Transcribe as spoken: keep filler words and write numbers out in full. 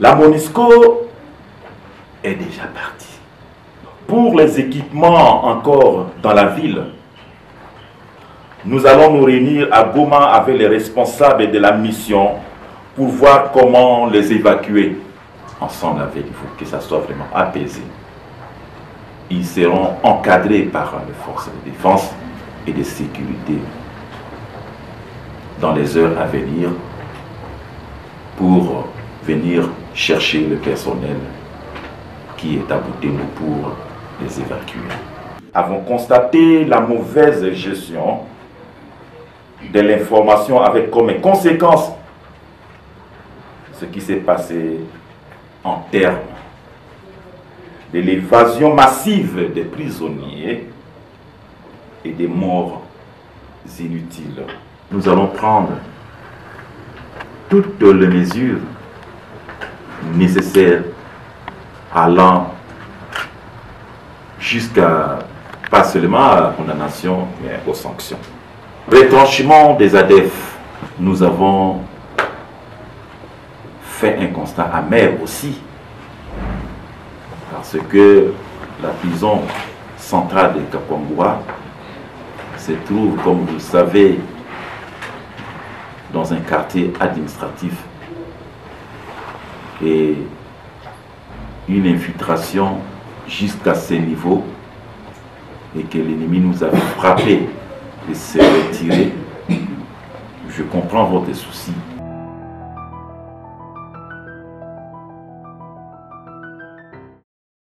La MONUSCO est déjà partie. Pour les équipements encore dans la ville, nous allons nous réunir à Goma avec les responsables de la mission pour voir comment les évacuer. Ensemble avec, il faut que ça soit vraiment apaisé. Ils seront encadrés par les forces de défense et de sécurité dans les heures à venir pour venir chercher le personnel qui est à bout de nous pour les évacuer. Avons constaté la mauvaise gestion de l'information avec comme conséquence ce qui s'est passé en termes de l'évasion massive des prisonniers et des morts inutiles. Nous allons prendre toutes les mesures nécessaires allant jusqu'à, pas seulement à la condamnation, mais aux sanctions. Retranchement des A D F, nous avons fait un constat amer aussi, parce que la prison centrale de Kakwangura se trouve, comme vous le savez, dans un quartier administratif et une infiltration jusqu'à ce niveau et que l'ennemi nous a frappé et s'est retiré. Je comprends votre souci.